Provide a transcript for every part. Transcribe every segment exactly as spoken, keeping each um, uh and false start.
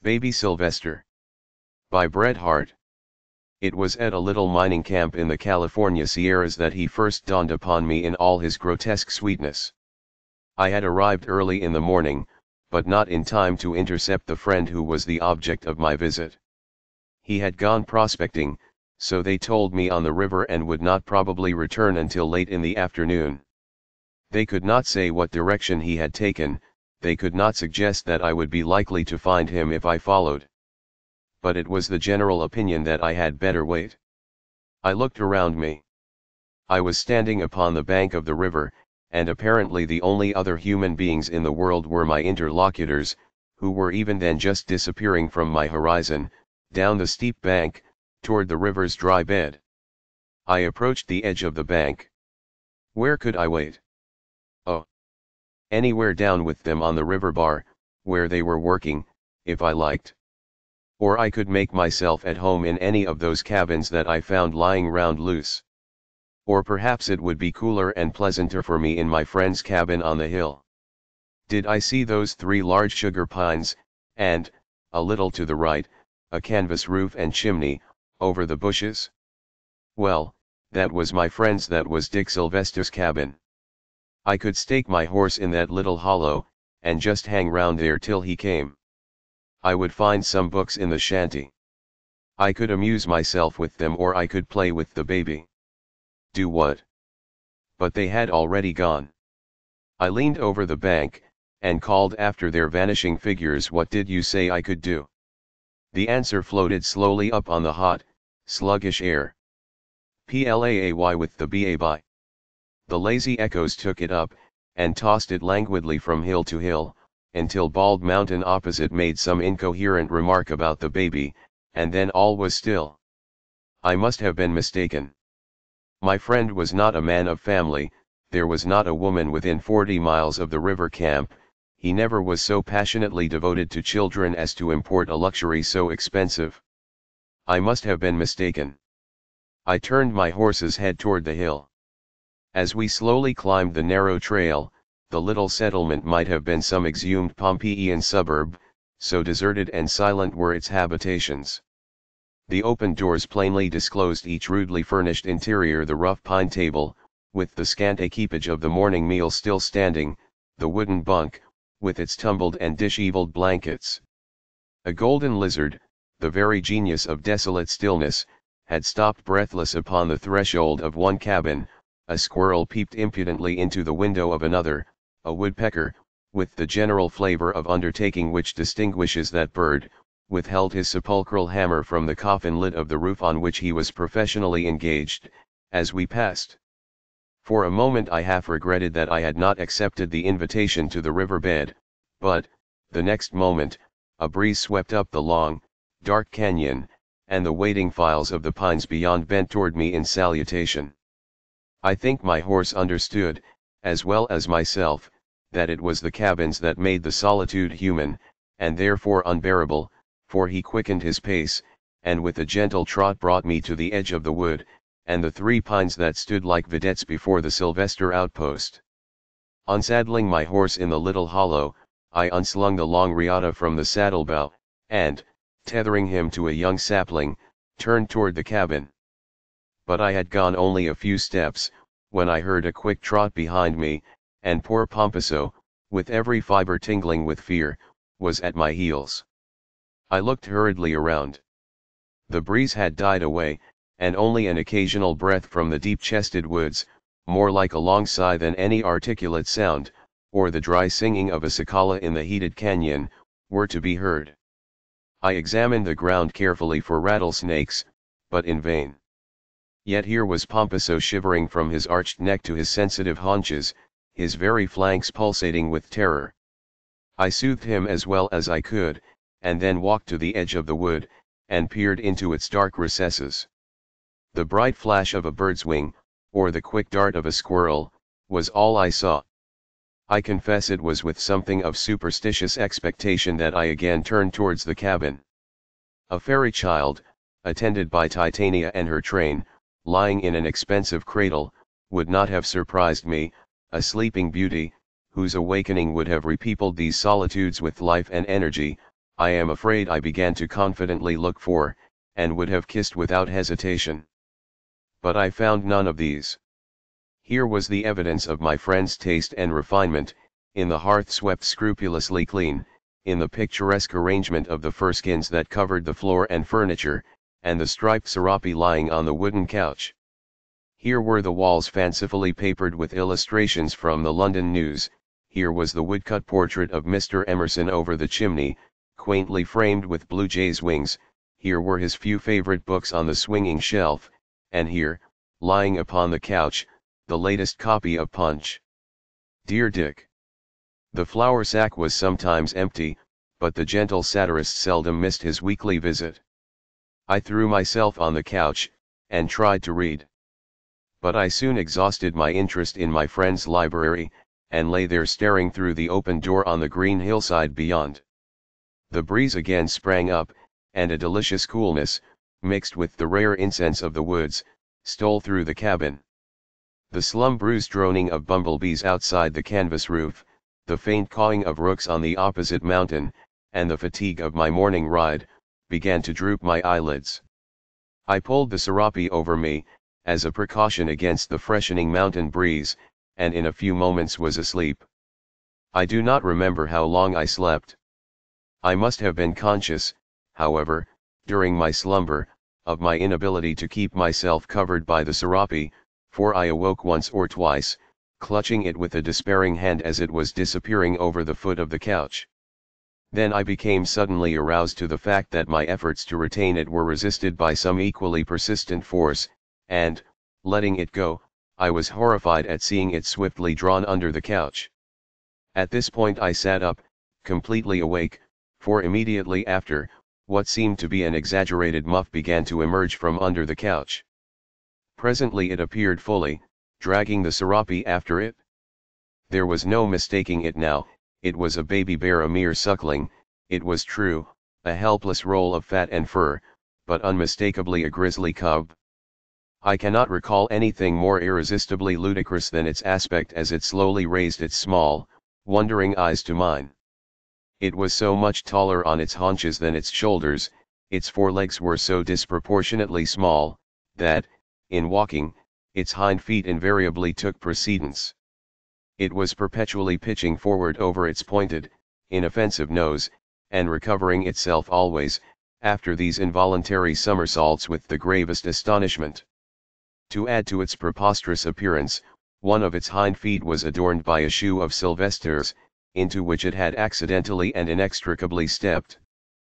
Baby Sylvester. By Bret Harte. It was at a little mining camp in the California Sierras that he first dawned upon me in all his grotesque sweetness. I had arrived early in the morning, but not in time to intercept the friend who was the object of my visit. He had gone prospecting, so they told me, on the river, and would not probably return until late in the afternoon. They could not say what direction he had taken, they could not suggest that I would be likely to find him if I followed. But it was the general opinion that I had better wait. I looked around me. I was standing upon the bank of the river, and apparently the only other human beings in the world were my interlocutors, who were even then just disappearing from my horizon, down the steep bank, toward the river's dry bed. I approached the edge of the bank. Where could I wait? Oh! Anywhere down with them on the river bar, where they were working, if I liked. Or I could make myself at home in any of those cabins that I found lying round loose. Or perhaps it would be cooler and pleasanter for me in my friend's cabin on the hill. Did I see those three large sugar pines, and, a little to the right, a canvas roof and chimney, over the bushes? Well, that was my friend's, that was Dick Sylvester's cabin. I could stake my horse in that little hollow, and just hang round there till he came. I would find some books in the shanty. I could amuse myself with them, or I could play with the baby. Do what? But they had already gone. I leaned over the bank, and called after their vanishing figures, "What did you say I could do?" The answer floated slowly up on the hot, sluggish air. Play with the ba by. The lazy echoes took it up, and tossed it languidly from hill to hill, until Bald Mountain opposite made some incoherent remark about the baby, and then all was still. I must have been mistaken. My friend was not a man of family, there was not a woman within forty miles of the river camp, he never was so passionately devoted to children as to import a luxury so expensive. I must have been mistaken. I turned my horse's head toward the hill. As we slowly climbed the narrow trail, the little settlement might have been some exhumed Pompeian suburb, so deserted and silent were its habitations. The open doors plainly disclosed each rudely furnished interior: the rough pine table, with the scant equipage of the morning meal still standing, the wooden bunk, with its tumbled and disheveled blankets. A golden lizard, the very genius of desolate stillness, had stopped breathless upon the threshold of one cabin, a squirrel peeped impudently into the window of another, a woodpecker, with the general flavor of undertaking which distinguishes that bird, withheld his sepulchral hammer from the coffin lid of the roof on which he was professionally engaged, as we passed. For a moment I half regretted that I had not accepted the invitation to the river bed, but, the next moment, a breeze swept up the long, dark canyon, and the waiting files of the pines beyond bent toward me in salutation. I think my horse understood, as well as myself, that it was the cabins that made the solitude human, and therefore unbearable, for he quickened his pace, and with a gentle trot brought me to the edge of the wood, and the three pines that stood like vedettes before the Sylvester outpost. Unsaddling my horse in the little hollow, I unslung the long riata from the saddlebow, and, tethering him to a young sapling, turned toward the cabin. But I had gone only a few steps, when I heard a quick trot behind me, and poor Pomposo, with every fiber tingling with fear, was at my heels. I looked hurriedly around. The breeze had died away, and only an occasional breath from the deep-chested woods, more like a long sigh than any articulate sound, or the dry singing of a cicala in the heated canyon, were to be heard. I examined the ground carefully for rattlesnakes, but in vain. Yet here was Pomposo shivering from his arched neck to his sensitive haunches, his very flanks pulsating with terror. I soothed him as well as I could, and then walked to the edge of the wood, and peered into its dark recesses. The bright flash of a bird's wing, or the quick dart of a squirrel, was all I saw. I confess it was with something of superstitious expectation that I again turned towards the cabin. A fairy child, attended by Titania and her train, lying in an expensive cradle, would not have surprised me, a sleeping beauty, whose awakening would have repeopled these solitudes with life and energy, I am afraid I began to confidently look for, and would have kissed without hesitation. But I found none of these. Here was the evidence of my friend's taste and refinement, in the hearth swept scrupulously clean, in the picturesque arrangement of the furskins that covered the floor and furniture, and the striped serape lying on the wooden couch. Here were the walls fancifully papered with illustrations from the London News. Here was the woodcut portrait of Mister Emerson over the chimney, quaintly framed with blue jay's wings. Here were his few favorite books on the swinging shelf, and here, lying upon the couch, the latest copy of Punch. Dear Dick. The flour sack was sometimes empty, but the gentle satirist seldom missed his weekly visit. I threw myself on the couch, and tried to read. But I soon exhausted my interest in my friend's library, and lay there staring through the open door on the green hillside beyond. The breeze again sprang up, and a delicious coolness, mixed with the rare incense of the woods, stole through the cabin. The slumbrous droning of bumblebees outside the canvas roof, the faint cawing of rooks on the opposite mountain, and the fatigue of my morning ride, began to droop my eyelids. I pulled the serape over me, as a precaution against the freshening mountain breeze, and in a few moments was asleep. I do not remember how long I slept. I must have been conscious, however, during my slumber, of my inability to keep myself covered by the serape, for I awoke once or twice, clutching it with a despairing hand as it was disappearing over the foot of the couch. Then I became suddenly aroused to the fact that my efforts to retain it were resisted by some equally persistent force, and, letting it go, I was horrified at seeing it swiftly drawn under the couch. At this point I sat up, completely awake, for immediately after, what seemed to be an exaggerated muff began to emerge from under the couch. Presently it appeared fully, dragging the serape after it. There was no mistaking it now. It was a baby bear, a mere suckling, it was true, a helpless roll of fat and fur, but unmistakably a grisly cub. I cannot recall anything more irresistibly ludicrous than its aspect as it slowly raised its small, wondering eyes to mine. It was so much taller on its haunches than its shoulders, its forelegs were so disproportionately small, that, in walking, its hind feet invariably took precedence. It was perpetually pitching forward over its pointed, inoffensive nose, and recovering itself always, after these involuntary somersaults with the gravest astonishment. To add to its preposterous appearance, one of its hind feet was adorned by a shoe of Sylvester's, into which it had accidentally and inextricably stepped.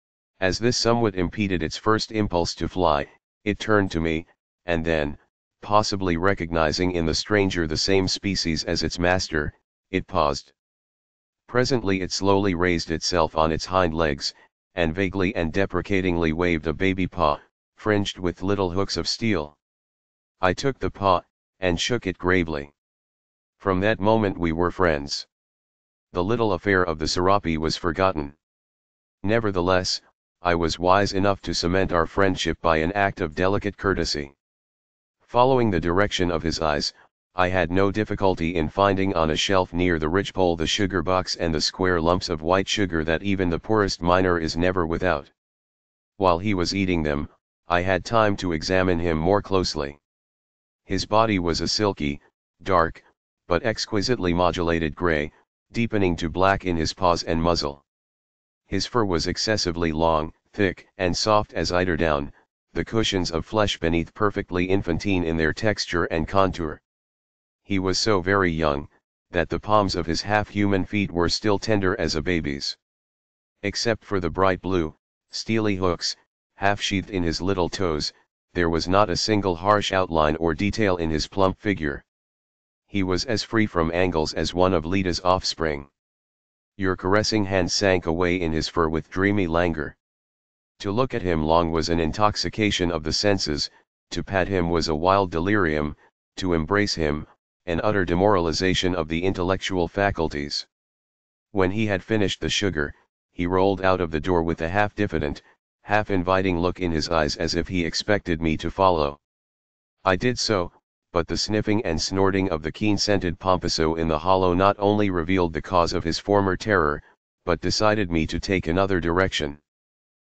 As this somewhat impeded its first impulse to fly, it turned to me, and then, possibly recognizing in the stranger the same species as its master, it paused. Presently it slowly raised itself on its hind legs, and vaguely and deprecatingly waved a baby paw, fringed with little hooks of steel. I took the paw, and shook it gravely. From that moment we were friends. The little affair of the serape was forgotten. Nevertheless, I was wise enough to cement our friendship by an act of delicate courtesy. Following the direction of his eyes, I had no difficulty in finding on a shelf near the ridgepole the sugar box and the square lumps of white sugar that even the poorest miner is never without. While he was eating them, I had time to examine him more closely. His body was a silky, dark, but exquisitely modulated gray, deepening to black in his paws and muzzle. His fur was excessively long, thick and soft as eiderdown, the cushions of flesh beneath perfectly infantine in their texture and contour. He was so very young, that the palms of his half-human feet were still tender as a baby's. Except for the bright blue, steely hooks, half-sheathed in his little toes, there was not a single harsh outline or detail in his plump figure. He was as free from angles as one of Leda's offspring. Your caressing hand sank away in his fur with dreamy languor. To look at him long was an intoxication of the senses, to pat him was a wild delirium, to embrace him, an utter demoralization of the intellectual faculties. When he had finished the sugar, he rolled out of the door with a half-diffident, half-inviting look in his eyes as if he expected me to follow. I did so, but the sniffing and snorting of the keen-scented Pompaso in the hollow not only revealed the cause of his former terror, but decided me to take another direction.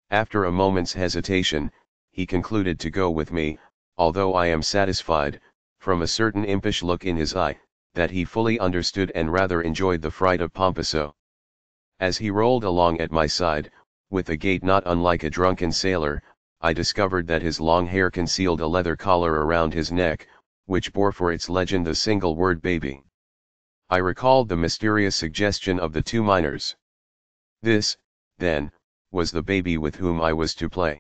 After a moment's hesitation, he concluded to go with me, although I am satisfied, from a certain impish look in his eye, that he fully understood and rather enjoyed the fright of Pomposo. As he rolled along at my side, with a gait not unlike a drunken sailor, I discovered that his long hair concealed a leather collar around his neck, which bore for its legend the single word baby. I recalled the mysterious suggestion of the two miners. This, then, was the baby with whom I was to play.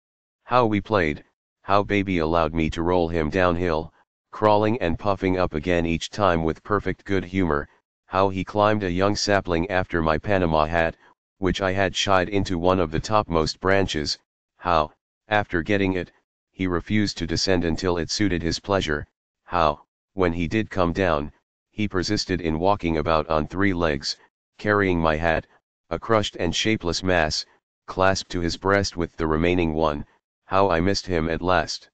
How we played, how baby allowed me to roll him downhill, crawling and puffing up again each time with perfect good humor, how he climbed a young sapling after my Panama hat, which I had shied into one of the topmost branches, how, after getting it, he refused to descend until it suited his pleasure, how, when he did come down, he persisted in walking about on three legs, carrying my hat, a crushed and shapeless mass, clasped to his breast with the remaining one, how I missed him at last.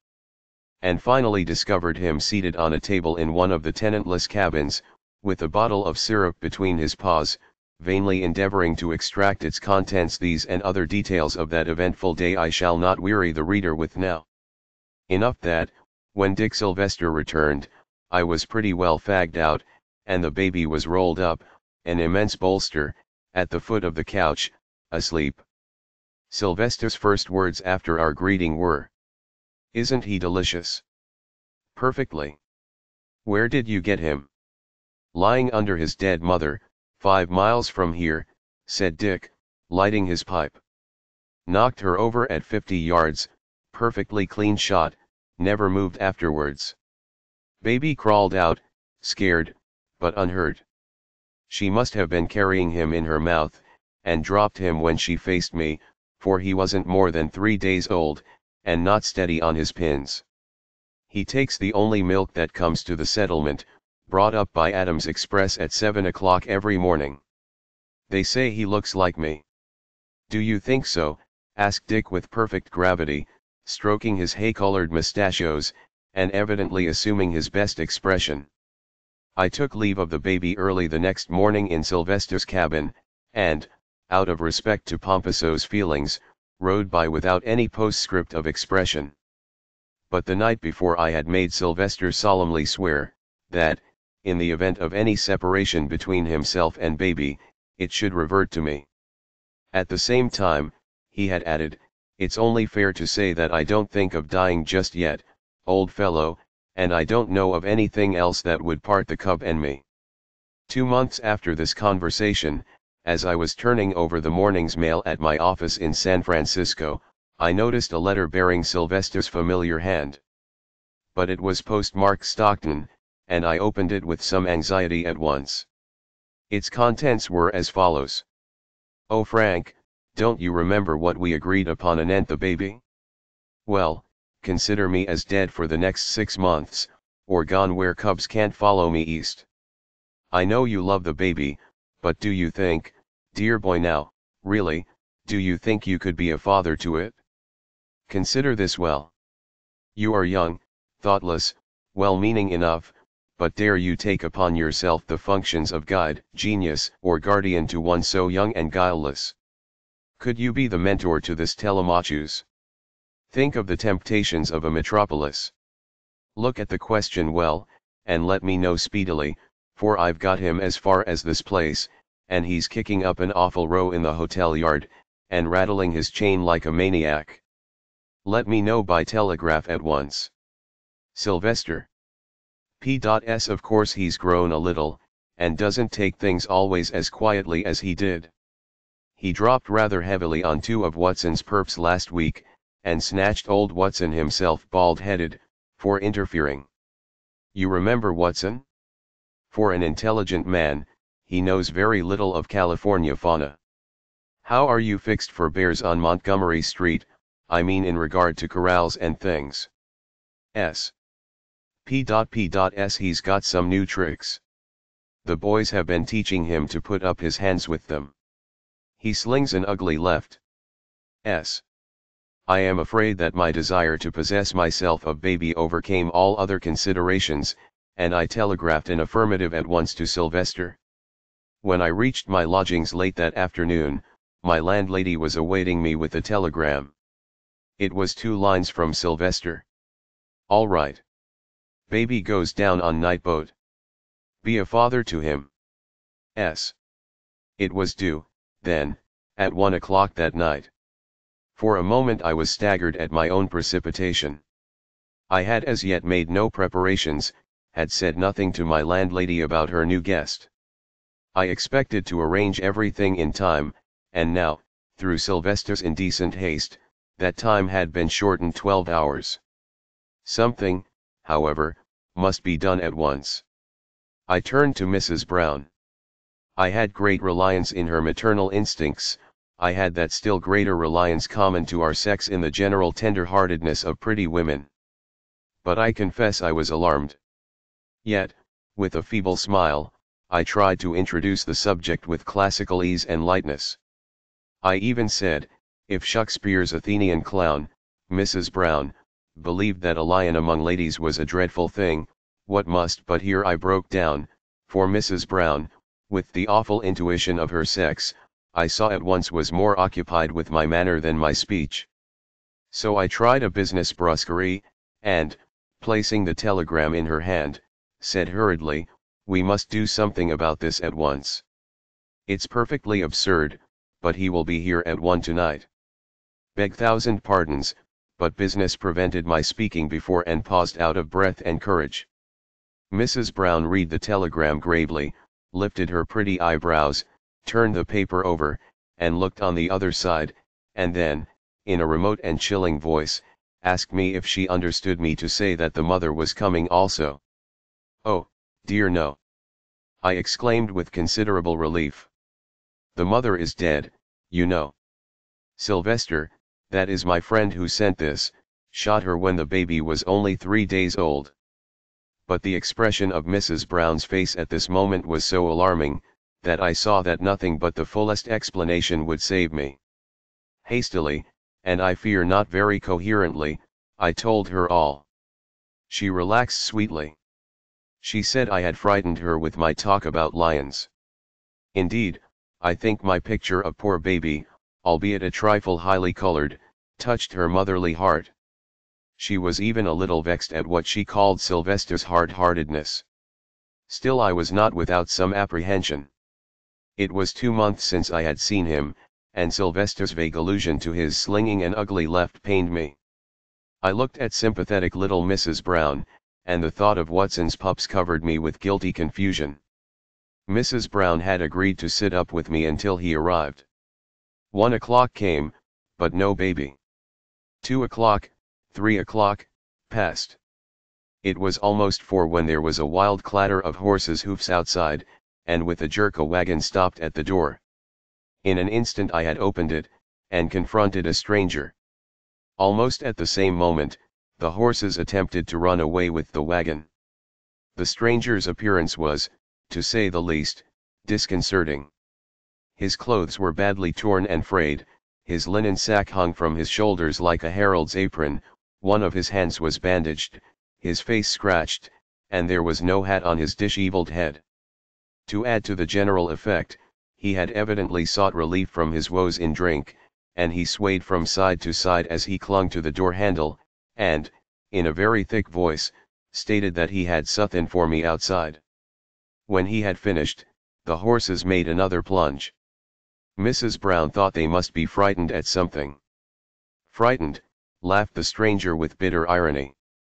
And finally discovered him seated on a table in one of the tenantless cabins, with a bottle of syrup between his paws, vainly endeavoring to extract its contents. These and other details of that eventful day I shall not weary the reader with now. Enough that, when Dick Sylvester returned, I was pretty well fagged out, and the baby was rolled up, an immense bolster, at the foot of the couch, asleep. Sylvester's first words after our greeting were, "Isn't he delicious?" "Perfectly." "Where did you get him?" "Lying under his dead mother, five miles from here," said Dick, lighting his pipe. "Knocked her over at fifty yards, perfectly clean shot, never moved afterwards. Baby crawled out, scared, but unhurt. She must have been carrying him in her mouth, and dropped him when she faced me, for he wasn't more than three days old, and not steady on his pins. He takes the only milk that comes to the settlement, brought up by Adams Express at seven o'clock every morning. They say he looks like me." "Do you think so?" asked Dick with perfect gravity, stroking his hay-colored mustachios, and evidently assuming his best expression. I took leave of the baby early the next morning in Sylvester's cabin, and, out of respect to Pomposo's feelings, rode by without any postscript of expression. But the night before I had made Sylvester solemnly swear, that, in the event of any separation between himself and baby, it should revert to me. At the same time, he had added, "It's only fair to say that I don't think of dying just yet, old fellow, and I don't know of anything else that would part the cub and me." Two months after this conversation, as I was turning over the morning's mail at my office in San Francisco, I noticed a letter bearing Sylvester's familiar hand. But it was postmarked Stockton, and I opened it with some anxiety at once. Its contents were as follows. "Oh Frank, don't you remember what we agreed upon anent the baby? Well, consider me as dead for the next six months, or gone where cubs can't follow me east. I know you love the baby, but do you think, dear boy now, really, do you think you could be a father to it? Consider this well. You are young, thoughtless, well-meaning enough, but dare you take upon yourself the functions of guide, genius, or guardian to one so young and guileless? Could you be the mentor to this Telemachus? Think of the temptations of a metropolis. Look at the question well, and let me know speedily, for I've got him as far as this place, and he's kicking up an awful row in the hotel yard, and rattling his chain like a maniac. Let me know by telegraph at once. Sylvester. P S Of course he's grown a little, and doesn't take things always as quietly as he did. He dropped rather heavily on two of Watson's perps last week, and snatched old Watson himself bald-headed, for interfering. You remember Watson? For an intelligent man, he knows very little of California fauna. How are you fixed for bears on Montgomery Street, I mean in regard to corrals and things? S. P. P. S. He's got some new tricks. The boys have been teaching him to put up his hands with them. He slings an ugly left. S. I am afraid that my desire to possess myself of baby overcame all other considerations, and I telegraphed an affirmative at once to Sylvester. When I reached my lodgings late that afternoon, my landlady was awaiting me with a telegram. It was two lines from Sylvester. All right. Baby goes down on night boat. Be a father to him. S. It was due, then, at one o'clock that night. For a moment I was staggered at my own precipitation. I had as yet made no preparations, had said nothing to my landlady about her new guest. I expected to arrange everything in time, and now, through Sylvester's indecent haste, that time had been shortened twelve hours. Something, however, must be done at once. I turned to Missus Brown. I had great reliance in her maternal instincts. I had that still greater reliance common to our sex in the general tender-heartedness of pretty women. But I confess I was alarmed. Yet, with a feeble smile, I tried to introduce the subject with classical ease and lightness. I even said, if Shakespeare's Athenian clown, Missus Brown, believed that a lion among ladies was a dreadful thing, what must— but here I broke down, for Missus Brown, with the awful intuition of her sex, I saw at once was more occupied with my manner than my speech. So I tried a business brusquerie, and, placing the telegram in her hand, said hurriedly, we must do something about this at once. It's perfectly absurd, but he will be here at one tonight. Beg thousand pardons, but business prevented my speaking before and paused out of breath and courage. Missus Brown read the telegram gravely, lifted her pretty eyebrows, turned the paper over, and looked on the other side, and then, in a remote and chilling voice, asked me if she understood me to say that the mother was coming also. Oh, dear no! I exclaimed with considerable relief. The mother is dead, you know. Sylvester, that is my friend who sent this, shot her when the baby was only three days old. But the expression of Missus Brown's face at this moment was so alarming, that I saw that nothing but the fullest explanation would save me. Hastily, and I fear not very coherently, I told her all. She relaxed sweetly. She said I had frightened her with my talk about lions. Indeed, I think my picture of poor baby, albeit a trifle highly colored, touched her motherly heart. She was even a little vexed at what she called Sylvester's hard-heartedness. Still I was not without some apprehension. It was two months since I had seen him, and Sylvester's vague allusion to his slinging an ugly left pained me. I looked at sympathetic little Missus Brown, and the thought of Watson's pups covered me with guilty confusion. Missus Brown had agreed to sit up with me until he arrived. One o'clock came, but no baby. Two o'clock, three o'clock, passed. It was almost four when there was a wild clatter of horses' hoofs outside, and with a jerk a wagon stopped at the door. In an instant I had opened it, and confronted a stranger. Almost at the same moment, the horses attempted to run away with the wagon. The stranger's appearance was, to say the least, disconcerting. His clothes were badly torn and frayed, his linen sack hung from his shoulders like a herald's apron, one of his hands was bandaged, his face scratched, and there was no hat on his disheveled head. To add to the general effect, he had evidently sought relief from his woes in drink, and he swayed from side to side as he clung to the door handle, and, in a very thick voice, stated that he had suthin for me outside. When he had finished, the horses made another plunge. Missus Brown thought they must be frightened at something. Frightened, laughed the stranger with bitter irony.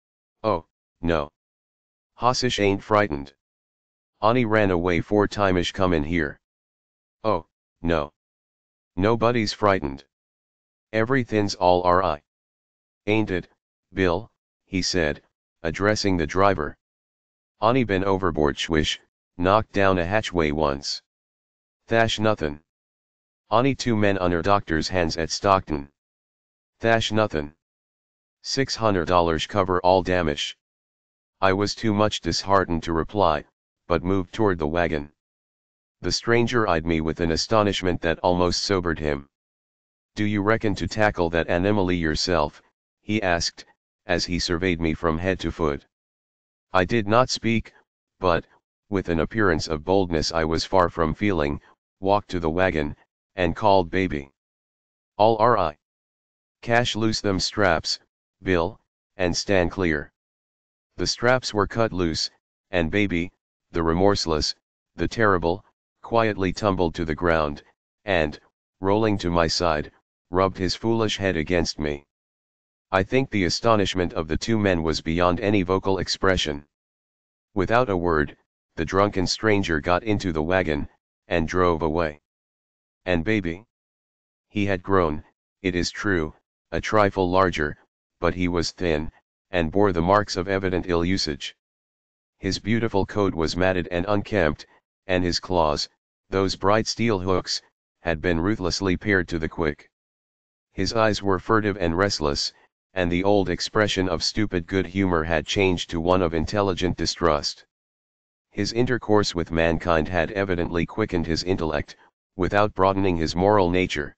Oh, no. Hossish ain't frightened. Ani ran away four timeish comin' here. Oh, no. Nobody's frightened. Everything's all alright. Ain't it, Bill? He said, addressing the driver. Ani been overboard swish, knocked down a hatchway once. Thash nothin'. Ani two men under doctor's hands at Stockton. Thash nothin'. Six hundred dollars cover all damage. I was too much disheartened to reply, but moved toward the wagon. The stranger eyed me with an astonishment that almost sobered him. Do you reckon to tackle that anomaly yourself? He asked, as he surveyed me from head to foot. I did not speak, but, with an appearance of boldness I was far from feeling, walked to the wagon, and called baby. All right. Cash loose them straps, Bill, and stand clear. The straps were cut loose, and baby, the remorseless, the terrible, quietly tumbled to the ground, and, rolling to my side, rubbed his foolish head against me. I think the astonishment of the two men was beyond any vocal expression. Without a word, the drunken stranger got into the wagon, and drove away. And baby? He had grown, it is true, a trifle larger, but he was thin, and bore the marks of evident ill usage. His beautiful coat was matted and unkempt, and his claws, those bright steel hooks, had been ruthlessly pared to the quick. His eyes were furtive and restless, and the old expression of stupid good humor had changed to one of intelligent distrust. His intercourse with mankind had evidently quickened his intellect, without broadening his moral nature.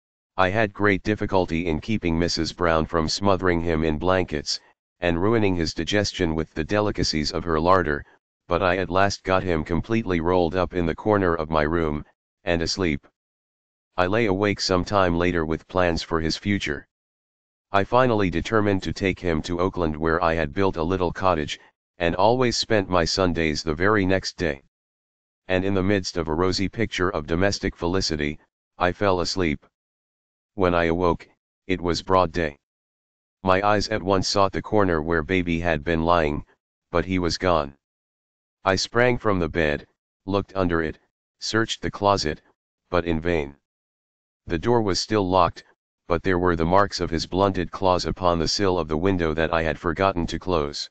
I had great difficulty in keeping Missus Brown from smothering him in blankets, and ruining his digestion with the delicacies of her larder, but I at last got him completely rolled up in the corner of my room, and asleep. I lay awake some time later with plans for his future. I finally determined to take him to Oakland, where I had built a little cottage, and always spent my Sundays the very next day. And in the midst of a rosy picture of domestic felicity, I fell asleep. When I awoke, it was broad day. My eyes at once sought the corner where baby had been lying, but he was gone. I sprang from the bed, looked under it, searched the closet, but in vain. The door was still locked, but there were the marks of his blunted claws upon the sill of the window that I had forgotten to close.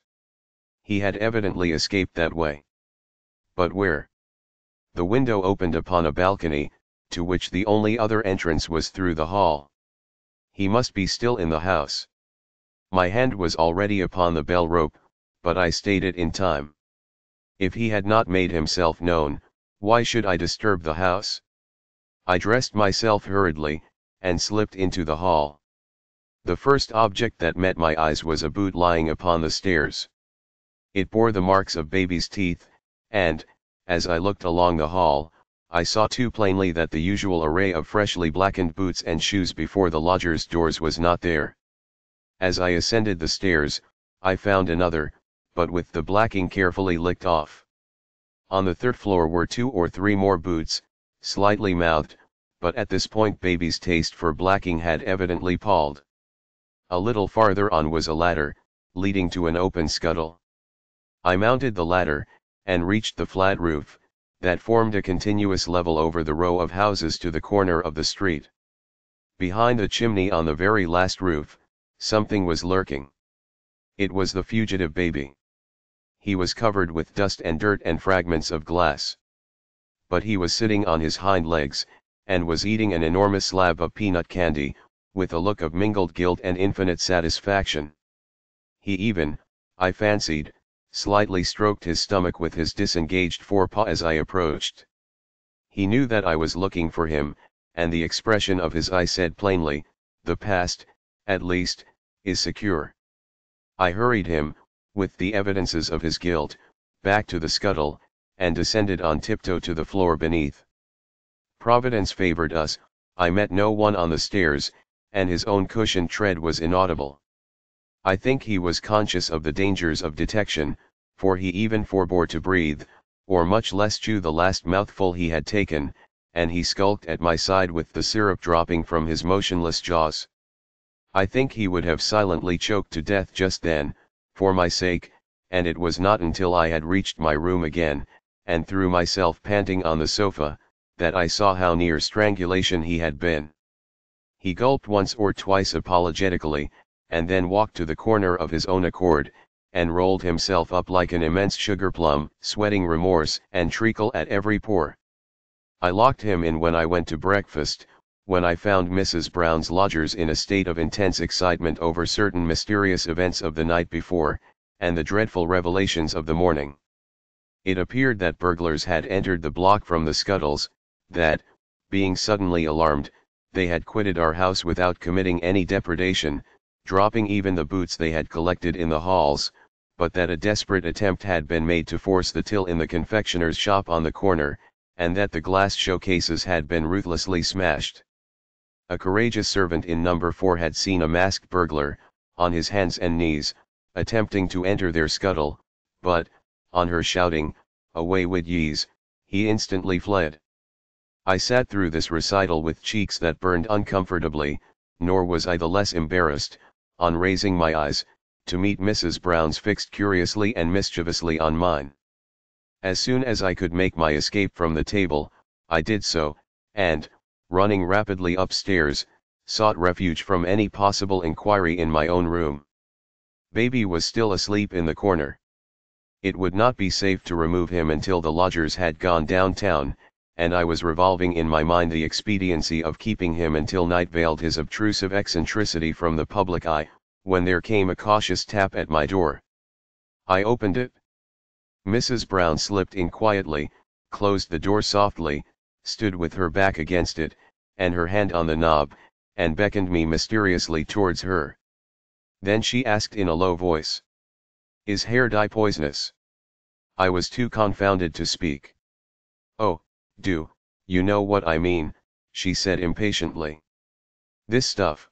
He had evidently escaped that way. But where? The window opened upon a balcony, to which the only other entrance was through the hall. He must be still in the house. My hand was already upon the bell rope, but I stayed it in time. If he had not made himself known, why should I disturb the house? I dressed myself hurriedly, and slipped into the hall. The first object that met my eyes was a boot lying upon the stairs. It bore the marks of baby's teeth, and, as I looked along the hall, I saw too plainly that the usual array of freshly blackened boots and shoes before the lodgers' doors was not there. As I ascended the stairs, I found another, but with the blacking carefully licked off. On the third floor were two or three more boots, slightly mouthed, but at this point baby's taste for blacking had evidently palled. A little farther on was a ladder, leading to an open scuttle. I mounted the ladder, and reached the flat roof, that formed a continuous level over the row of houses to the corner of the street. Behind the chimney on the very last roof, something was lurking. It was the fugitive baby. He was covered with dust and dirt and fragments of glass. But he was sitting on his hind legs, and was eating an enormous slab of peanut candy, with a look of mingled guilt and infinite satisfaction. He even, I fancied, slightly stroked his stomach with his disengaged forepaw as I approached. He knew that I was looking for him, and the expression of his eye said plainly, "The past, at least, is secure." I hurried him, with the evidences of his guilt, back to the scuttle, and descended on tiptoe to the floor beneath. Providence favored us, I met no one on the stairs, and his own cushioned tread was inaudible. I think he was conscious of the dangers of detection, for he even forbore to breathe, or much less chew the last mouthful he had taken, and he skulked at my side with the syrup dropping from his motionless jaws. I think he would have silently choked to death just then, for my sake, and it was not until I had reached my room again, and threw myself panting on the sofa, that I saw how near strangulation he had been. He gulped once or twice apologetically, and then walked to the corner of his own accord, and rolled himself up like an immense sugar plum, sweating remorse and treacle at every pore. I locked him in when I went to breakfast, when I found Missus Brown's lodgers in a state of intense excitement over certain mysterious events of the night before, and the dreadful revelations of the morning. It appeared that burglars had entered the block from the scuttles, that, being suddenly alarmed, they had quitted our house without committing any depredation, dropping even the boots they had collected in the halls, but that a desperate attempt had been made to force the till in the confectioner's shop on the corner, and that the glass showcases had been ruthlessly smashed. A courageous servant in number four had seen a masked burglar, on his hands and knees, attempting to enter their scuttle, but, on her shouting, "Away wid yees," he instantly fled. I sat through this recital with cheeks that burned uncomfortably, nor was I the less embarrassed, on raising my eyes, to meet Missus Brown's fixed curiously and mischievously on mine. As soon as I could make my escape from the table, I did so, and, running rapidly upstairs, sought refuge from any possible inquiry in my own room. Baby was still asleep in the corner. It would not be safe to remove him until the lodgers had gone downtown, and I was revolving in my mind the expediency of keeping him until night veiled his obtrusive eccentricity from the public eye, when there came a cautious tap at my door. I opened it. Missus Brown slipped in quietly, closed the door softly, stood with her back against it, and her hand on the knob, and beckoned me mysteriously towards her. Then she asked in a low voice, "Is hair dye poisonous?" I was too confounded to speak. "Oh, do, you know what I mean," she said impatiently. "This stuff."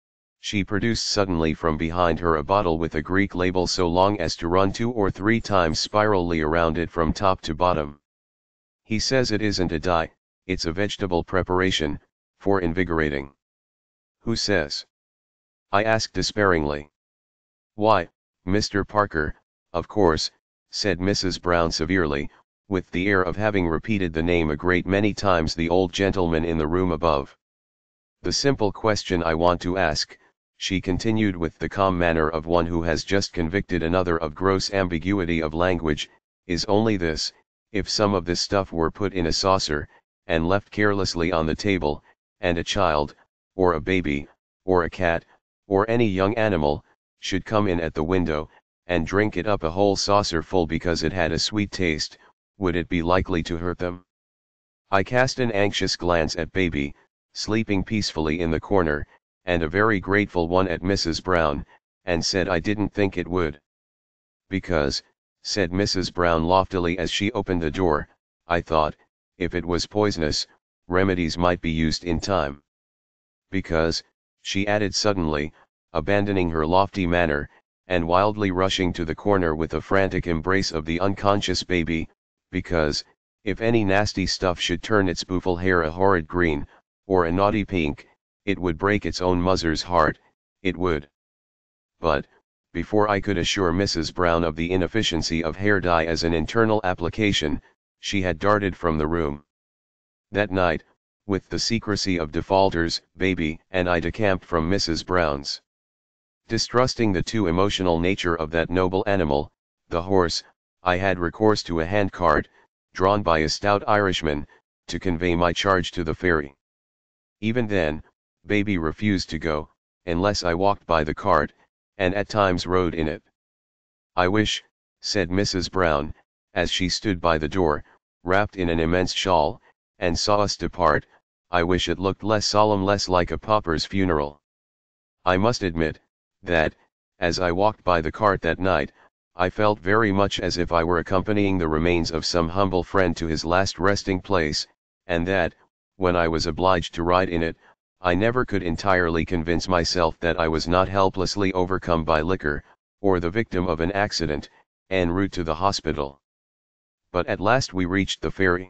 She produced suddenly from behind her a bottle with a Greek label so long as to run two or three times spirally around it from top to bottom. "He says it isn't a dye, it's a vegetable preparation, for invigorating." "Who says?" I asked despairingly. "Why, Mister Parker, of course," said Missus Brown severely, with the air of having repeated the name a great many times the old gentleman in the room above. "The simple question I want to ask," she continued with the calm manner of one who has just convicted another of gross ambiguity of language, "is only this: if some of this stuff were put in a saucer, and left carelessly on the table, and a child, or a baby, or a cat, or any young animal, should come in at the window, and drink it up a whole saucer full because it had a sweet taste, would it be likely to hurt them?" I cast an anxious glance at baby, sleeping peacefully in the corner, and a very grateful one at Missus Brown, and said I didn't think it would. "Because," said Missus Brown loftily as she opened the door, "I thought, if it was poisonous, remedies might be used in time. Because," she added suddenly, abandoning her lofty manner, and wildly rushing to the corner with a frantic embrace of the unconscious baby, "because, if any nasty stuff should turn its beautiful hair a horrid green, or a naughty pink, it would break its own mother's heart, it would." But, before I could assure Missus Brown of the inefficiency of hair dye as an internal application, she had darted from the room. That night, with the secrecy of defaulters, baby and I decamped from Missus Brown's. Distrusting the too emotional nature of that noble animal, the horse, I had recourse to a handcart, drawn by a stout Irishman, to convey my charge to the ferry. Even then, baby refused to go, unless I walked by the cart, and at times rode in it. "I wish," said Missus Brown, as she stood by the door, wrapped in an immense shawl, and saw us depart, "I wish it looked less solemn, less like a pauper's funeral." I must admit, that, as I walked by the cart that night, I felt very much as if I were accompanying the remains of some humble friend to his last resting place, and that, when I was obliged to ride in it, I never could entirely convince myself that I was not helplessly overcome by liquor, or the victim of an accident, en route to the hospital. But at last we reached the ferry.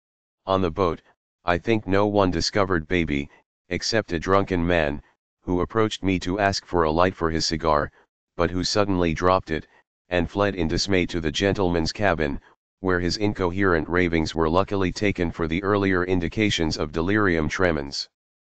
On the boat, I think no one discovered baby, except a drunken man, who approached me to ask for a light for his cigar, but who suddenly dropped it, and fled in dismay to the gentleman's cabin, where his incoherent ravings were luckily taken for the earlier indications of delirium tremens.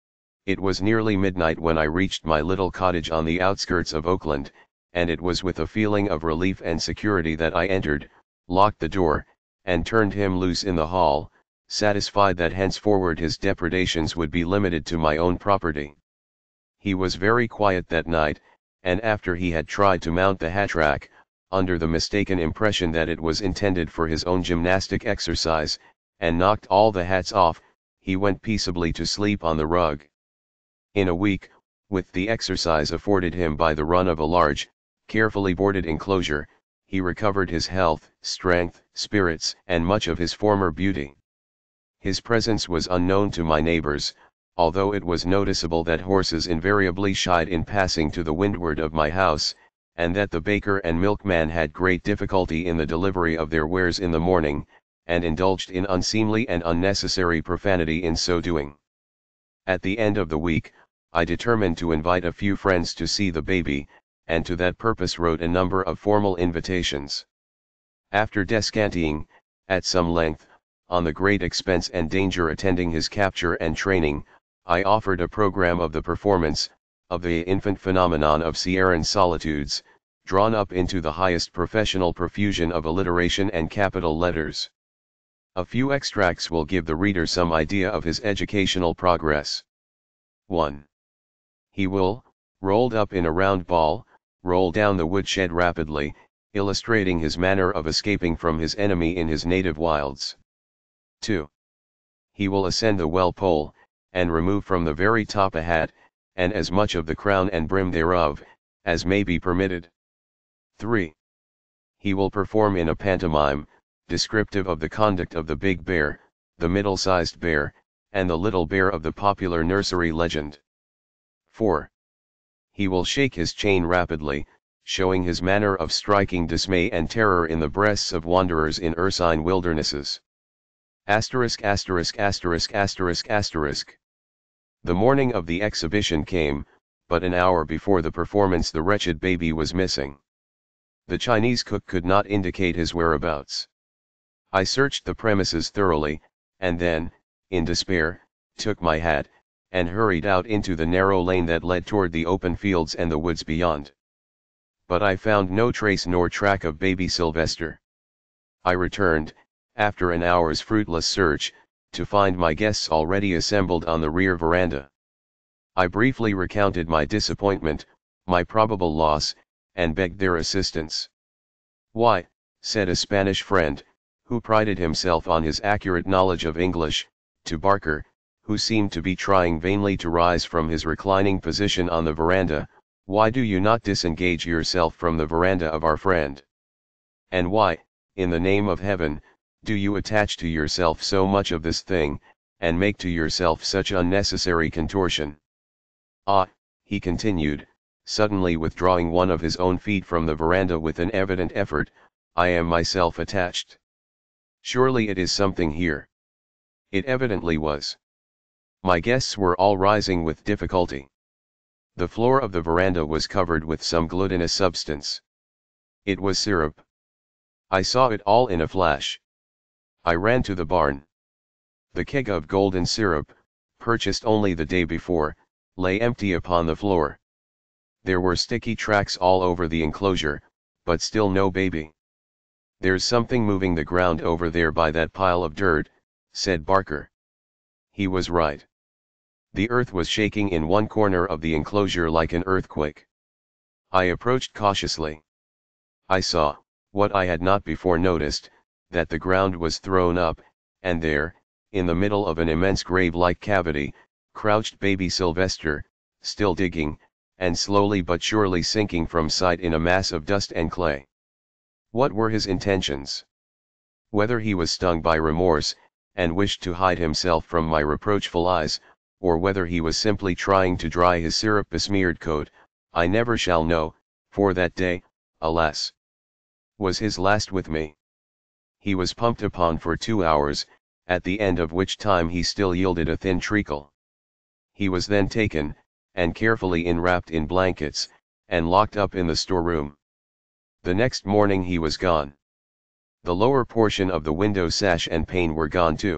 It was nearly midnight when I reached my little cottage on the outskirts of Oakland, and it was with a feeling of relief and security that I entered, locked the door, and turned him loose in the hall, satisfied that henceforward his depredations would be limited to my own property. He was very quiet that night, and after he had tried to mount the hat rack, under the mistaken impression that it was intended for his own gymnastic exercise, and knocked all the hats off, he went peaceably to sleep on the rug. In a week, with the exercise afforded him by the run of a large, carefully boarded enclosure, he recovered his health, strength, spirits, and much of his former beauty. His presence was unknown to my neighbors, although it was noticeable that horses invariably shied in passing to the windward of my house, and that the baker and milkman had great difficulty in the delivery of their wares in the morning, and indulged in unseemly and unnecessary profanity in so doing. At the end of the week, I determined to invite a few friends to see the baby, and to that purpose wrote a number of formal invitations. After descanting, at some length, on the great expense and danger attending his capture and training, I offered a program of the performance, of the infant phenomenon of Sierran solitudes, drawn up into the highest professional profusion of alliteration and capital letters. A few extracts will give the reader some idea of his educational progress. one. He will, rolled up in a round ball, roll down the woodshed rapidly, illustrating his manner of escaping from his enemy in his native wilds. two. He will ascend the well pole, and remove from the very top a hat, and as much of the crown and brim thereof, as may be permitted. three. He will perform in a pantomime, descriptive of the conduct of the big bear, the middle-sized bear, and the little bear of the popular nursery legend. four. He will shake his chain rapidly, showing his manner of striking dismay and terror in the breasts of wanderers in ursine wildernesses. Asterisk asterisk asterisk asterisk asterisk. The morning of the exhibition came, but an hour before the performance the wretched baby was missing. The Chinese cook could not indicate his whereabouts. I searched the premises thoroughly, and then, in despair, took my hat, and hurried out into the narrow lane that led toward the open fields and the woods beyond. But I found no trace nor track of baby Sylvester. I returned, after an hour's fruitless search, to find my guests already assembled on the rear veranda. I briefly recounted my disappointment, my probable loss, and begged their assistance. "Why," said a Spanish friend, who prided himself on his accurate knowledge of English, to Barker, who seemed to be trying vainly to rise from his reclining position on the veranda, "why do you not disengage yourself from the veranda of our friend? And why, in the name of heaven, do you attach to yourself so much of this thing, and make to yourself such unnecessary contortion? Ah," he continued, suddenly withdrawing one of his own feet from the veranda with an evident effort, "I am myself attached. Surely it is something here." It evidently was. My guests were all rising with difficulty. The floor of the veranda was covered with some glutinous substance. It was syrup. I saw it all in a flash. I ran to the barn. The keg of golden syrup, purchased only the day before, lay empty upon the floor. There were sticky tracks all over the enclosure, but still no baby. "There's something moving the ground over there by that pile of dirt," said Barker. He was right. The earth was shaking in one corner of the enclosure like an earthquake. I approached cautiously. I saw, what I had not before noticed, that the ground was thrown up, and there, in the middle of an immense grave-like cavity, crouched baby Sylvester, still digging, and slowly but surely sinking from sight in a mass of dust and clay. What were his intentions? Whether he was stung by remorse, and wished to hide himself from my reproachful eyes, or whether he was simply trying to dry his syrup-besmeared coat, I never shall know, for that day, alas, was his last with me. He was pumped upon for two hours, at the end of which time he still yielded a thin treacle. He was then taken, and carefully enwrapped in blankets, and locked up in the storeroom. The next morning he was gone. The lower portion of the window sash and pane were gone too.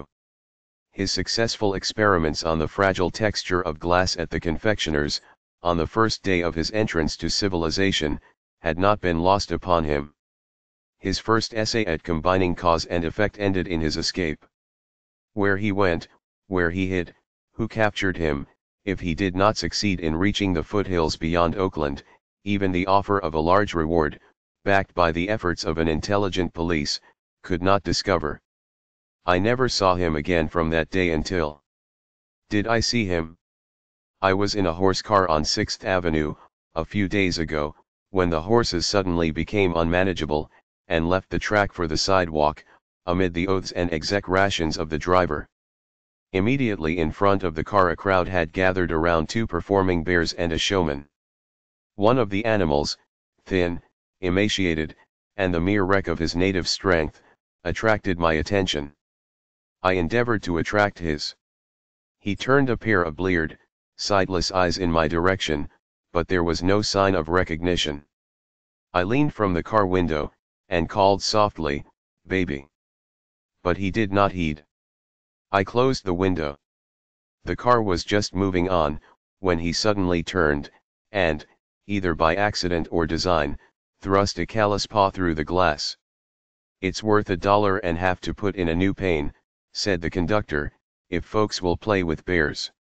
His successful experiments on the fragile texture of glass at the confectioner's, on the first day of his entrance to civilization, had not been lost upon him. His first essay at combining cause and effect ended in his escape. Where he went, where he hid, who captured him, if he did not succeed in reaching the foothills beyond Oakland, even the offer of a large reward, backed by the efforts of an intelligent police, could not discover. I never saw him again from that day until. Did I see him? I was in a horse car on sixth Avenue, a few days ago, when the horses suddenly became unmanageable, and left the track for the sidewalk, amid the oaths and execrations of the driver. Immediately in front of the car a crowd had gathered around two performing bears and a showman. One of the animals, thin, emaciated, and the mere wreck of his native strength, attracted my attention. I endeavored to attract his. He turned a pair of bleared, sightless eyes in my direction, but there was no sign of recognition. I leaned from the car window, and called softly, "Baby." But he did not heed. I closed the window. The car was just moving on, when he suddenly turned, and, either by accident or design, thrust a callous paw through the glass. "It's worth a dollar and half to put in a new pane," said the conductor, "if folks will play with bears."